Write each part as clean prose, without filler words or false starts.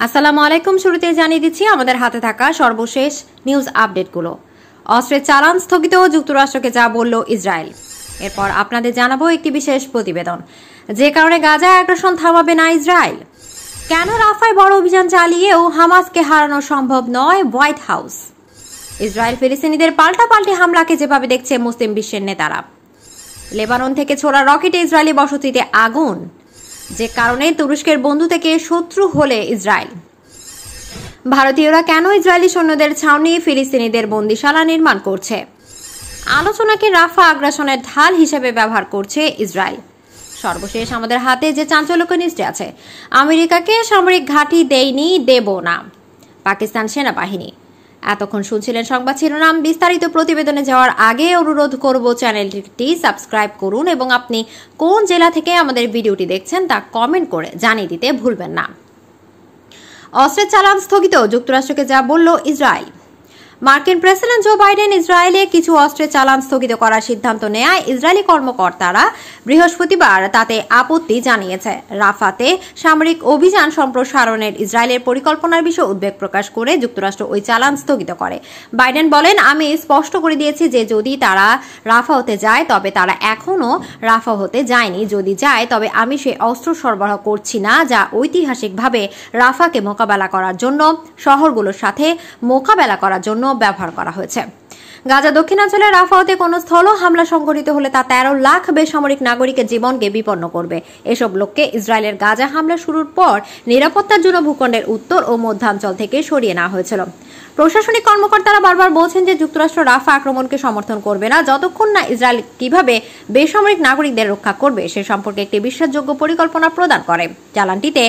আসসালামু আলাইকুম। শুরুতে জানিয়ে দিচ্ছি আমাদের হাতে থাকা সর্বশেষ নিউজ আপডেটগুলো। অস্ত্রের চালান স্থগিত, যুক্তরাষ্ট্রকে যা বলল ইসরায়েল। এরপর আপনাদের জানাবো একটি বিশেষ প্রতিবেদন, যে কারণে গাজায় আগ্রাসন থামাবে না ইসরায়েল। কেন রাফায় বড় অভিযান চালিয়েও হামাসকে হারানো সম্ভব নয় হোয়াইট হাউস। ইসরায়েল ফিলিস্তিনিদের পাল্টাপাল্টি হামলাকে যেভাবে দেখছে মুসলিম বিশ্বের নেতারা। লেবানন থেকে ছোড়া রকেটে ইসরায়েলি বসতিতে আগুন, যে কারণে তুরস্কের বন্ধু থেকে শত্রু হলে ইসরায়েল। ভারতীয়রা কেন ইসরায়েলি সৈন্যদের ছাউনি ফিলিস্তিনিদের বন্দিশালা নির্মাণ করছে। আলোচনাকে রাফা আগ্রাসনের ঢাল হিসেবে ব্যবহার করছে ইসরায়েল। সর্বশেষ আমাদের হাতে যে চাঞ্চল্যকর নিউজটি আছে, আমেরিকাকে সামরিক ঘাঁটি দেয়নি, দেব না পাকিস্তান সেনাবাহিনী। এতক্ষণ শুনছিলেন সংবাদ শিরোনাম। বিস্তারিত প্রতিবেদনে যাওয়ার আগে অনুরোধ করব চ্যানেলটি সাবস্ক্রাইব করুন এবং আপনি কোন জেলা থেকে আমাদের ভিডিওটি দেখছেন তা কমেন্ট করে জানিয়ে দিতে ভুলবেন না। অস্ত্রের চালান স্থগিত, যুক্তরাষ্ট্রকে যা বলল ইসরায়েল। মার্কিন প্রেসিডেন্ট জো বাইডেন ইসরায়েলে কিছু অস্ত্রের চালান স্থগিত করার সিদ্ধান্ত নেয় ইসরায়েলি কর্মকর্তারা বৃহস্পতিবার তাতে আপত্তি জানিয়েছে। রাফাতে সামরিক অভিযান সম্প্রসারণের ইসরায়েলের পরিকল্পনার বিষয়ে উদ্বেগ প্রকাশ করে যুক্তরাষ্ট্র ওই চালান স্থগিত করে। বাইডেন বলেন, আমি স্পষ্ট করে দিয়েছি যে যদি তারা রাফা হতে যায় তবে তারা এখনো রাফা হতে যায়নি। যদি যায় তবে আমি সেই অস্ত্র সরবরাহ করছি না যা ঐতিহাসিকভাবে রাফাকে মোকাবেলা করার জন্য শহরগুলোর সাথে মোকাবেলা করার জন্য ব্যবহার করা হয়েছে। গাজা দক্ষিণাঞ্চলে রাফাতে কোনো স্থল হামলা সংঘটিত হলে তা 13 লাখ বেসামরিক নাগরিকের জীবনকে বিপন্ন করবে। এসব লোককে ইসরায়েলের গাজা হামলা শুরুর পর নিরাপত্তার জন্য ভূখণ্ডের উত্তর ও মধ্যাঞ্চল থেকে সরিয়ে নেওয়া হয়েছিল। প্রশাসনিক কর্মকর্তারা বারবার বলছেন যে যুক্তরাষ্ট্র রাফা আক্রমণকে সমর্থন করবে না যতক্ষণ না ইসরায়েল কিভাবে বেসামরিক নাগরিকদের রক্ষা করবে সে সম্পর্কে একটি বিশ্বাসযোগ্য পরিকল্পনা প্রদান করে। চালানটিতে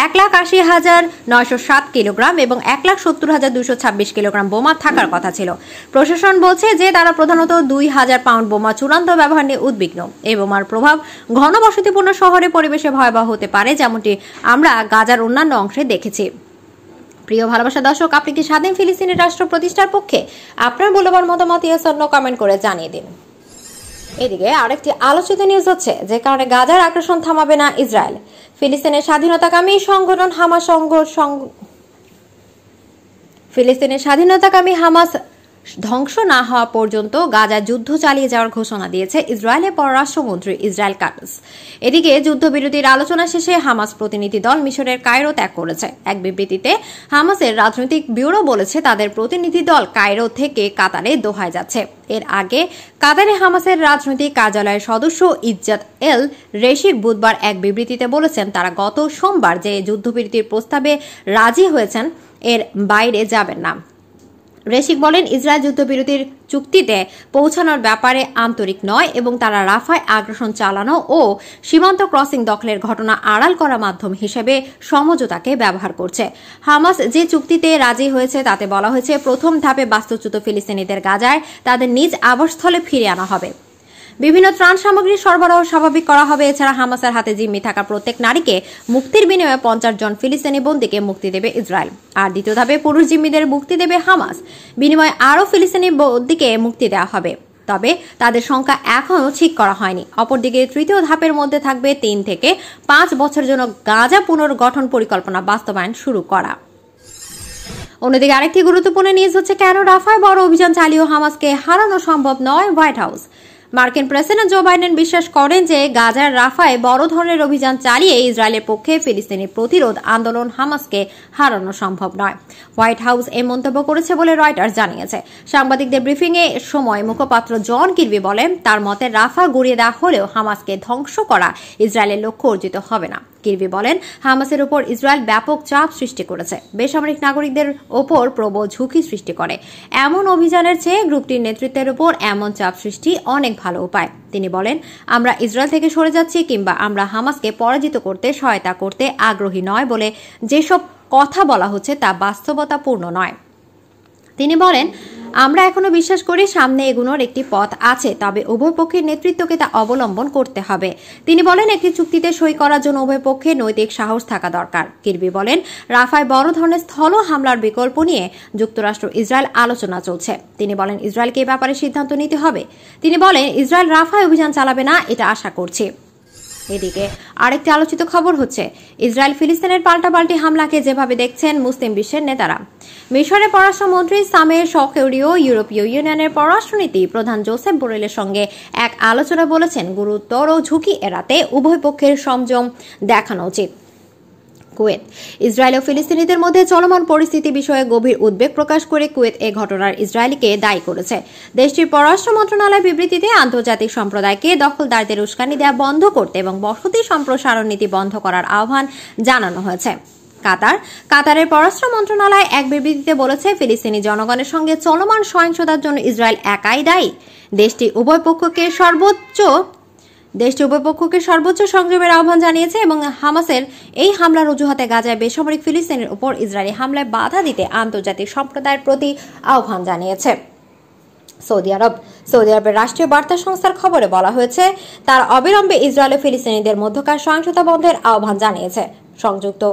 1,80,907 কিলোগ্রাম এবং 1,70,226 কিলোগ্রাম বোমা থাকার কথা ছিল। প্রশাসন বলছে যে তারা প্রধানত 2,000 পাউন্ড বোমা চূড়ান্ত ব্যবহার নিয়ে উদ্বিগ্ন। এই বোমার প্রভাব ঘনবসতিপূর্ণ শহরে পরিবেশে ভয়াবহ হতে পারে, যেমনটি আমরা গাজার অন্যান্য অংশে দেখেছি। প্রিয় ভালোবাসা দর্শক, আপনি কি স্বাধীন ফিলিস্তিনি রাষ্ট্র প্রতিষ্ঠার পক্ষে? আপনার মূল্যবান মতামত কমেন্ট করে জানিয়ে দিন। এদিকে আরেকটি আলোচিত নিউজ হচ্ছে, যে কারণে গাজার আগ্রাসন থামাবে না ইসরায়েল। ফিলিস্তিনের স্বাধীনতাকামী সংগঠন হামাস ধ্বংস না হওয়া পর্যন্ত গাজা যুদ্ধ চালিয়ে যাওয়ার ঘোষণা দিয়েছে ইসরায়েলের পররাষ্ট্রমন্ত্রী ইসরায়েল কাটস। এদিকে যুদ্ধবিরতির আলোচনা শেষে হামাস প্রতিনিধি দল মিশরের কায়রো ত্যাগ করেছে। এক বিবৃতিতে হামাসের রাজনৈতিক ব্যুরো বলেছে তাদের প্রতিনিধি দল কায়রো থেকে কাতারে দোহায় যাচ্ছে। এর আগে কাতারে হামাসের রাজনৈতিক কার্যালয়ের সদস্য ইজ্জাত এল রেশিক বুধবার এক বিবৃতিতে বলেছেন তারা গত সোমবার যে যুদ্ধবিরতির প্রস্তাবে রাজি হয়েছেন এর বাইরে যাবেন না। রেশিক বলেন, ইসরায়েল যুদ্ধবিরতির চুক্তিতে পৌঁছানোর ব্যাপারে আন্তরিক নয় এবং তারা রাফায় আগ্রাসন চালানো ও সীমান্ত ক্রসিং দখলের ঘটনা আড়াল করার মাধ্যম হিসেবে সমঝোতাকে ব্যবহার করছে। হামাস যে চুক্তিতে রাজি হয়েছে তাতে বলা হয়েছে প্রথম ধাপে বাস্তুচ্যুত ফিলিস্তিনিদের গাজায় তাদের নিজ আবাসস্থলে ফিরে আনা হবে। বিভিন্ন ত্রাণ সামগ্রী সরবরাহ স্বাভাবিক করা হবে। এছাড়া হামাসের হাতে জিম্মি থাকা প্রত্যেক নারীকে মুক্তির বিনিময়ে 50 জন ফিলিস্তিনি বন্দীকে মুক্তি দেবে ইসরায়েল। আর দ্বিতীয় ধাপে পুরুষ জিম্মিদের মুক্তি দেবে হামাস। বিনিময়ে আরও ফিলিস্তিনি বন্দীকে মুক্তি দেওয়া হবে, তবে তাদের সংখ্যা এখনও ঠিক করা হয়নি। অপরদিকে তৃতীয় ধাপের মধ্যে থাকবে 3 থেকে 5 বছরের জন্য গাজা পুনর্গঠন পরিকল্পনা বাস্তবায়ন শুরু করা। অন্যদিকে আরেকটি গুরুত্বপূর্ণ নিউজ হচ্ছে, কেন রাফায় বড় অভিযান চালিয়েও হামাসকে হারানো সম্ভব নয় হোয়াইট হাউস। মার্কিন প্রেসিডেন্ট জো বাইডেন বিশ্বাস করেন যে গাজার রাফায় বড় ধরনের অভিযান চালিয়ে ইসরায়েলের পক্ষে ফিলিস্তিনি প্রতিরোধ আন্দোলন হামাসকে হারানো সম্ভব নয়। হোয়াইট হাউস এই মন্তব্য করেছে বলে রয়টার্স জানিয়েছে। সাংবাদিকদের ব্রিফিং এ সময় মুখপাত্র জন কির্বি বলেন, তার মতে রাফা গুড়িয়ে দেওয়া হলেও হামাসকে ধ্বংস করা ইসরায়েলের লক্ষ্য অর্জিত হবে না। কির্বি বলেন, হামাসের উপর ইসরায়েল ব্যাপক চাপ সৃষ্টি করেছে, বেসামরিক নাগরিকদের ওপর প্রবল ঝুঁকি সৃষ্টি করে। এমন অভিযানের চেয়ে গ্রুপটির নেতৃত্বের উপর এমন চাপ সৃষ্টি অনেক ভালো উপায়। তিনি বলেন, আমরা ইসরায়েল থেকে সরে যাচ্ছি কিংবা আমরা হামাসকে পরাজিত করতে সহায়তা করতে আগ্রহী নয় বলে যেসব কথা বলা হচ্ছে তা বাস্তবতাপূর্ণ নয়। তিনি বলেন, আমরা এখনো বিশ্বাস করি সামনে এগোনোর একটি পথ আছে, তবে উভয় পক্ষের নেতৃত্বকে তা অবলম্বন করতে হবে। তিনি বলেন, একটি চুক্তিতে সই করার জন্য উভয় পক্ষের নৈতিক সাহস থাকা দরকার। কির্বি বলেন, রাফায় বড় ধরনের স্থল হামলার বিকল্প নিয়ে যুক্তরাষ্ট্র ইসরায়েল আলোচনা চলছে। তিনি বলেন, ইসরায়েলকে এ ব্যাপারে সিদ্ধান্ত নিতে হবে। তিনি বলেন, ইসরায়েল রাফায় অভিযান চালাবে না এটা আশা করছি। এদিকে আরেকটি আলোচিত খবর হচ্ছে ইসরায়েল ফিলিস্তিনের পাল্টাপাল্টি হামলাকে যেভাবে দেখছেন মুসলিম বিশ্বের নেতারা। মিশরের পররাষ্ট্রমন্ত্রী সামে শওকরিও ইউরোপীয় ইউনিয়নের পররাষ্ট্রনীতি প্রধান জোসেফ বোরেলের সঙ্গে এক আলোচনায় বলেছেন, গুরুতর ঝুঁকি এড়াতে উভয় পক্ষের সংযম দেখানো উচিত। কুয়েত ইসরায়েল ও ফিলিস্তিনিদের মধ্যে চলমান পরিস্থিতি বিষয়ে গভীর উদ্বেগ প্রকাশ করে কুয়েত এ ঘটনার ইসরায়েলকে দায়ী করেছে। দেশটির পররাষ্ট্র মন্ত্রণালয় বিবৃতিতে আন্তর্জাতিক সম্প্রদায়কে দখলদারদের উস্কানি দেওয়া বন্ধ করতে এবং বসতি সম্প্রসারণ নীতি বন্ধ করার আহ্বান জানানো হয়েছে। কাতারের পররাষ্ট্র মন্ত্রণালয় এক বিবৃতিতে বলেছে, ফিলিস্তিনি জনগণের সঙ্গে চলমান সহিংসতার জন্য ইসরায়েল একাই দায়ী। দেশটি উভয় পক্ষকে সর্বোচ্চ সংযমের আহ্বান জানিয়েছে এবং হামাসের এই হামলার অজুহাতে গাজায় বেসামরিক ফিলিস্তিনের উপর ইসরায়েলি হামলায় বাধা দিতে আন্তর্জাতিক সম্প্রদায়ের প্রতি আহ্বান জানিয়েছে। সৌদি আরবের রাষ্ট্রীয় বার্তা সংস্থার খবরে বলা হয়েছে, তারা অবিলম্বে ইসরায়েল ও ফিলিস্তিনিদের মধ্যকার সহিংসতা বন্ধের আহ্বান জানিয়েছে। সংযুক্ত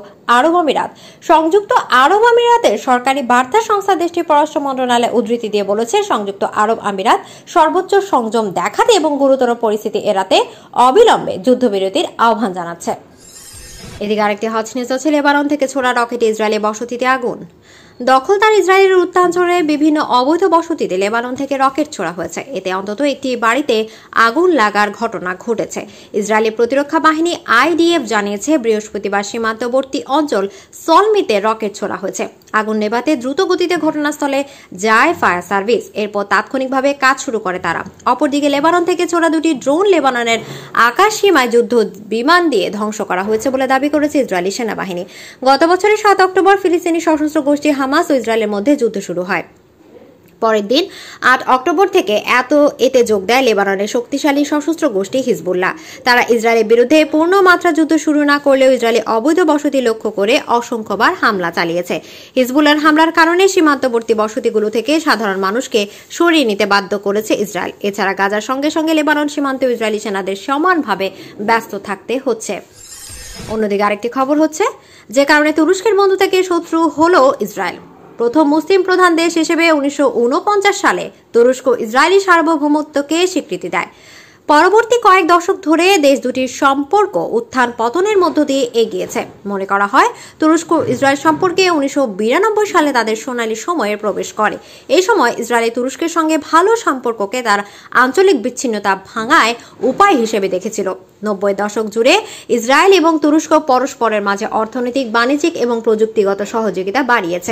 আরব আমিরাতের সরকারি বার্তা সংস্থা দেশটির পররাষ্ট্র মন্ত্রণালয় উদ্ধৃতি দিয়ে বলেছে, সংযুক্ত আরব আমিরাত সর্বোচ্চ সংযম দেখাতে এবং গুরুতর পরিস্থিতি এড়াতে অবিলম্বে যুদ্ধবিরতির আহ্বান জানাচ্ছে। এদিকে আরেকটি হট নিউজ হচ্ছে লেবানন থেকে ছোড়া রকেটে ইসরায়েলি বসতিতে আগুন। দখলদার ইসরায়েলের উত্তরাঞ্চলে বিভিন্ন অবৈধ বসতিতে লেবানন থেকে রকেট ছোড়া হয়েছে। এতে অন্তত একটি বাড়িতে আগুন লাগার ঘটনা ঘটেছে। ইসরায়েলি প্রতিরক্ষা বাহিনী IDF জানিয়েছে, বৃহস্পতিবার সীমান্তবর্তী অঞ্চল সলমিতে রকেট ছোড়া হয়েছে। আগুন নেভাতে দ্রুত গতিতে ঘটনাস্থলে যায় ফায়ার সার্ভিস। এরপর তাৎক্ষণিকভাবে কাজ শুরু করে তারা। অপরদিকে লেবানন থেকে ছোড়া দুটি ড্রোন লেবাননের আকাশ সীমায় যুদ্ধ বিমান দিয়ে ধ্বংস করা হয়েছে বলে দাবি করেছে ইসরায়েলি সেনাবাহিনী। গত বছরের 7 অক্টোবর ফিলিস্তিনি সশস্ত্র গোষ্ঠী হামাস ও ইসরায়েলের মধ্যে যুদ্ধ শুরু হয়। পরের দিন 8 অক্টোবর থেকে এতে যোগ দেয় লেবাননের শক্তিশালী সশস্ত্র গোষ্ঠী হিজবুল্লাহ। তারা ইসরায়েলের বিরুদ্ধে পূর্ণ মাত্রা যুদ্ধ শুরু না করলেও ইসরায়েলি অবৈধ বসতি লক্ষ্য করে অসংখ্যবার হামলা চালিয়েছে। হিজবুল্লাহর হামলার কারণে সীমান্তবর্তী বসতিগুলো থেকে সাধারণ মানুষকে সরিয়ে নিতে বাধ্য করেছে ইসরায়েল। এছাড়া গাজার সঙ্গে সঙ্গে লেবানন সীমান্তে ইসরায়েলি সেনাদের সমানভাবে ব্যস্ত থাকতে হচ্ছে। অন্যদিকে আরেকটি খবর হচ্ছে, যে কারণে তুরস্কের বন্ধু থেকে শত্রু হলো ইসরায়েল। প্রথম মুসলিম প্রধান দেশ হিসেবে 1949 সালে তুরস্ক ইসরায়েলি সার্বভৌমত্বকে স্বীকৃতি দেয়। পরবর্তী কয়েক দশক ধরে দেশ দুটির সম্পর্ক উত্থান পতনের মধ্য দিয়ে এগিয়েছে। মনে করা হয়, তুরস্ক ইসরায়েল সম্পর্কে 1992 সালে তাদের সোনালী সময়ে প্রবেশ করে। এই সময় ইসরায়েল তুরস্কের সঙ্গে ভালো সম্পর্ককে তার আঞ্চলিক বিচ্ছিন্নতা ভাঙায় উপায় হিসেবে দেখেছিল। 90 দশক জুড়ে ইসরায়েল এবং তুরস্ক পরস্পরের মাঝে অর্থনৈতিক, বাণিজ্যিক এবং প্রযুক্তিগত সহযোগিতা বাড়িয়েছে।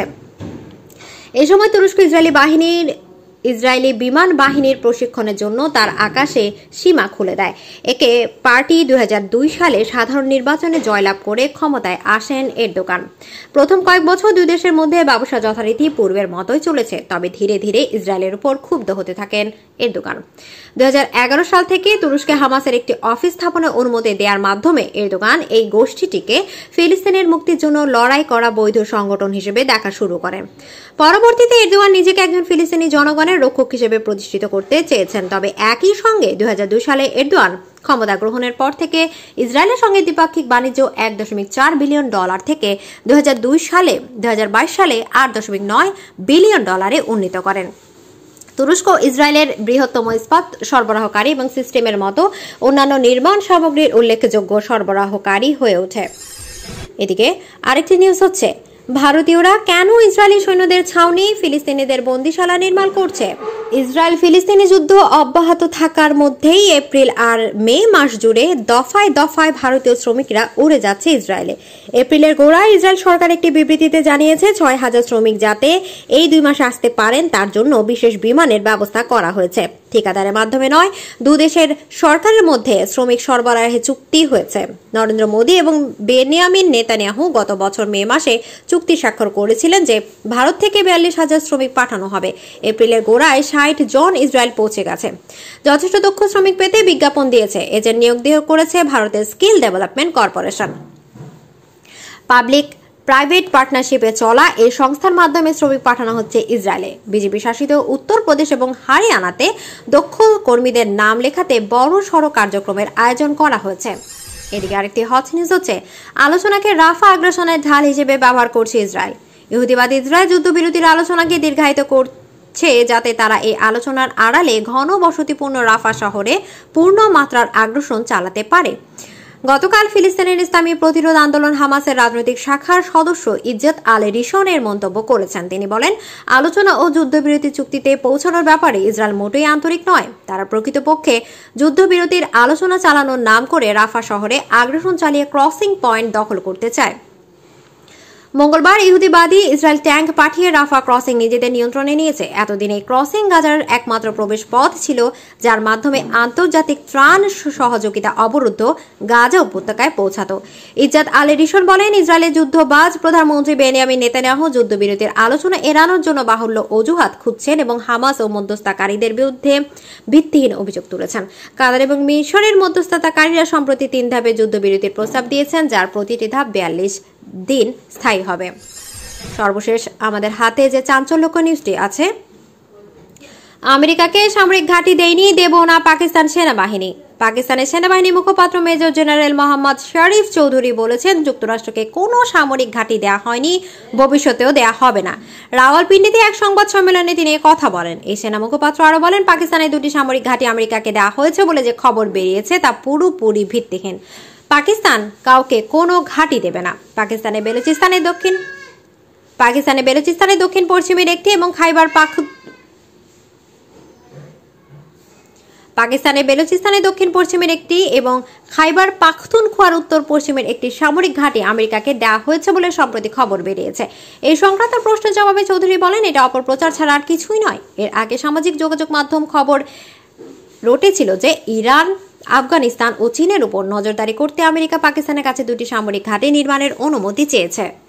এই সময় তুরস্ক ইসরায়েলি বিমান বাহিনীর প্রশিক্ষণের জন্য তার আকাশে সীমা খুলে দেয়। একে পার্টি 2002 সালে সাধারণ নির্বাচনে জয়লাভ করে ক্ষমতায় আসেন এরদোগান। প্রথম কয়েক বছর দুই দেশের মধ্যে ব্যবসা যথারীতি পূর্বের মতোই চলেছে, তবে ধীরে ধীরে ইসরায়েলের উপর ক্ষুব্ধ হতে থাকেন এরদোগান। 2011 সাল থেকে তুরস্কে হামাসের একটি অফিস স্থাপনের অনুমতি দেওয়ার মাধ্যমে এরদোগান এই গোষ্ঠীটিকে ফিলিস্তিনের মুক্তির জন্য লড়াই করা বৈধ সংগঠন হিসেবে দেখা শুরু করেন। পরবর্তীতে এরদোগান নিজেকে একজন ফিলিস্তিনি জনগণের রক্ষক হিসেবে প্রতিষ্ঠিত করতে চেয়েছেন। তবে একই সঙ্গে 2002 সালে এরদোগান ক্ষমতা গ্রহণের পর থেকে ইসরায়েলের সঙ্গে দ্বিপাক্ষিক বাণিজ্য $1.4 বিলিয়ন থেকে 2022 সালে 8.9 বিলিয়ন ডলারে উন্নীত করেন। তুরস্ক ইসরায়েলের বৃহত্তম ইস্পাত সরবরাহকারী এবং সিস্টেমের মতো অন্যান্য নির্মাণ সামগ্রীর উল্লেখযোগ্য সরবরাহকারী হয়ে ওঠে। এদিকে আরেকটি নিউজ হচ্ছে, ভারতীয়রা কেন ইসরায়েলি সৈন্যদের ছাউনি, ফিলিস্তিনিদের বন্দিশালা নির্মাণ করছে। ইসরায়েল ফিলিস্তিনি যুদ্ধ অব্যাহত থাকার মধ্যেই এপ্রিল আর মে মাস জুড়ে দফায় দফায় ভারতীয় শ্রমিকরা উড়ে যাচ্ছে ইসরায়েলে। এপ্রিলের গোড়ায় ইসরায়েল সরকার একটি বিবৃতিতে জানিয়েছে, 6000 শ্রমিক যাতে এই 2 মাসে আসতে পারেন তার জন্য বিশেষ বিমানের ব্যবস্থা করা হয়েছে। ঠিকাদারের মাধ্যমে নয়, দুদেশের সরকারের মধ্যে শ্রমিক সরবরাহে চুক্তি হয়েছে। নরেন্দ্র মোদী এবং বেনিয়ামিন নেতানিয়াহু গত বছর মে মাসে চুক্তি স্বাক্ষর করেছিলেন যে ভারত থেকে 42,000 শ্রমিক পাঠানো হবে। এপ্রিলের গোড়ায় 60 জন ইসরায়েল পৌঁছে গেছে। যথেষ্ট দক্ষ শ্রমিক পেতে বিজ্ঞাপন দিয়েছে। এজেন্ট নিয়োগ করেছে ভারতের skill development corporation. Public private পার্টনারশিপে চলা এই সংস্থার মাধ্যমে শ্রমিক পাঠানো হচ্ছে ইসরায়েলে। বিজেপি শাসিত উত্তরপ্রদেশ এবং হরিয়ানাতে দক্ষ কর্মীদের নাম লেখাতে বড় সড়ো কার্যক্রমের আয়োজন করা হয়েছে। এদিকে আরেকটি হট নিউজ হচ্ছে, আলোচনাকে রাফা আগ্রাসনের ঢাল হিসেবে ব্যবহার করছে ইসরায়েল। ইহুদিবাদী ইসরায়েল যুদ্ধবিরতির আলোচনাকে দীর্ঘায়িত করছে যাতে তারা এই আলোচনার আড়ালে ঘন বসতিপূর্ণ রাফা শহরে পূর্ণ মাত্রার আগ্রাসন চালাতে পারে। গতকাল ফিলিস্তিনের ইসলামী প্রতিরোধ আন্দোলন হামাসের রাজনৈতিক শাখার সদস্য ইজ্জত আলে রিশনের মন্তব্য করেছেন। তিনি বলেন, আলোচনা ও যুদ্ধবিরতি চুক্তিতে পৌঁছানোর ব্যাপারে ইসরায়েল মোটেই আন্তরিক নয়। তারা প্রকৃতপক্ষে যুদ্ধবিরতির আলোচনা চালানোর নাম করে রাফা শহরে আগ্রাসন চালিয়ে ক্রসিং পয়েন্ট দখল করতে চায়। মঙ্গলবার ইহুদিবাদী ইসরায়েল ট্যাঙ্ক পাঠিয়ে রাফা ক্রসিং নিজেদের নিয়ন্ত্রণে নিয়েছে। এতদিন এই ক্রসিং গাজার একমাত্র প্রবেশ পথ ছিল, যার মাধ্যমে আন্তর্জাতিক ত্রাণ সহযোগিতা অবরুদ্ধ গাজা উপত্যকায় পৌঁছাত। ইজ্জত আলে রিশন বলেন, ইসরায়েলের যুদ্ধবাজ প্রধানমন্ত্রী বেনিয়ামিন নেতানিয়াহু যুদ্ধবিরতির আলোচনা এড়ানোর জন্য বাহুল্য অজুহাত খুঁজছেন এবং হামাস ও মধ্যস্থতাকারীদের বিরুদ্ধে ভিত্তিহীন অভিযোগ তুলেছেন। কাতার এবং মিশরের মধ্যস্থতাকারীরা সম্প্রতি 3 ধাপে যুদ্ধবিরতির প্রস্তাব দিয়েছেন, যার প্রতিটি ধাপ 42 দিন স্থায়ী হবে। সর্বশেষ আমাদের হাতে যে চাঞ্চল্যকর নিউজটি আছে, আমেরিকাকে সামরিক ঘাঁটি দেব না পাকিস্তান সেনাবাহিনী। পাকিস্তানের সেনাবাহিনী মুখপাত্র মেজর জেনারেল মোহাম্মদ শরীফ চৌধুরী বলেছেন, যুক্তরাষ্ট্রকে কোনো সামরিক ঘাঁটি দেয়া হয়নি, ভবিষ্যতেও দেয়া হবে না। রাওয়ালপিন্ডিতে এক সংবাদ সম্মেলনে তিনি কথা বলেন। এই সেনা মুখপাত্র আরো বলেন, পাকিস্তানের 2টি সামরিক ঘাঁটি আমেরিকাকে দেওয়া হয়েছে বলে যে খবর বেরিয়েছে তা পুরোপুরি ভিত্তিহীন। পাকিস্তান কাউকে কোনো ঘাঁটি দেবে না। পাকিস্তানের বেলুচিস্তানের দক্ষিণ পশ্চিমের একটি এবং খাইবার পাখতুনখোয়ার উত্তর পশ্চিমের একটি সামরিক ঘাঁটি আমেরিকাকে দেওয়া হয়েছে বলে সম্প্রতি খবর বেরিয়েছে। এই সংক্রান্ত প্রশ্নের জবাবে চৌধুরী বলেন, এটা অপপ্রচার ছাড়া আর কিছুই নয়। এর আগে সামাজিক যোগাযোগ মাধ্যম খবর রটেছিল যে ইরান, আফগানিস্তান ও চীনের উপর নজরদারি করতে আমেরিকা পাকিস্তানের কাছে 2টি সামরিক ঘাঁটি নির্মাণের অনুমতি চেয়েছে।